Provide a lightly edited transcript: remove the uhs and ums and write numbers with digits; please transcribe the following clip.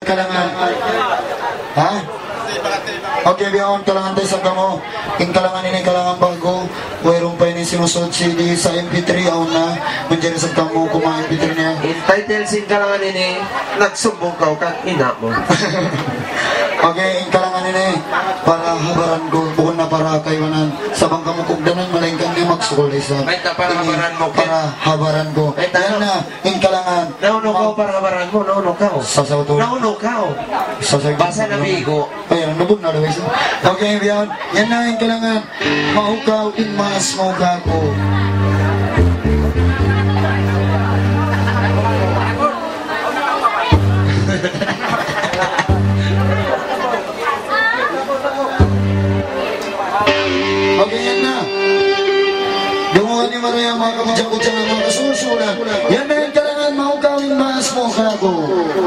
kalangan. Ha? Okay, biyahon kalangan tayo sa kamo. Yung kalangan ini kalangan bago. Mayroon pa ini sinusod CD sa MP3 aon na. Mandiyan sa kamo kumain MP3 niya. In title sin kalangan ini, nagsumbong ka kang ina mo. Okay, yung kalangan ini para habaran ko. Bukod na para kaywanan. Sabang kamo kugdanan malingkang ni magsukol isa. May ta para habaran mo. Para habaran ko. Yan na, yung kalangan. Nauno ka para habaran mo, nauno ka. Sasaw to. Nauno ka. Basa na bigo. Ayan, nabog na Luis. Okay, biyahon. Yan na yung kalangan. Maukaw, inmas, maukaw ko. Okay, yan na. Gumawa ni Maria mga kamudyang-kudyang mga kasusulan. Yan na yung kalangan, maukaw, inmas, maukaw ko.